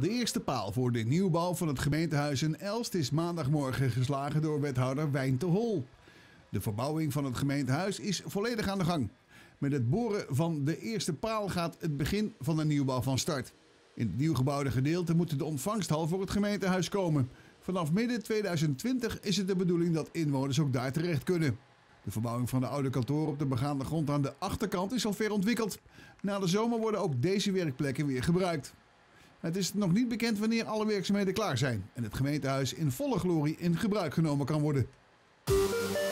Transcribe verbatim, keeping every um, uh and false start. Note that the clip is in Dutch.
De eerste paal voor de nieuwbouw van het gemeentehuis in Elst is maandagmorgen geslagen door wethouder Wijn te Hol. De verbouwing van het gemeentehuis is volledig aan de gang. Met het boren van de eerste paal gaat het begin van de nieuwbouw van start. In het nieuw gebouwde gedeelte moet de ontvangsthal voor het gemeentehuis komen. Vanaf midden tweeduizend twintig is het de bedoeling dat inwoners ook daar terecht kunnen. De verbouwing van de oude kantoor op de begaande grond aan de achterkant is al ver ontwikkeld. Na de zomer worden ook deze werkplekken weer gebruikt. Het is nog niet bekend wanneer alle werkzaamheden klaar zijn en het gemeentehuis in volle glorie in gebruik genomen kan worden.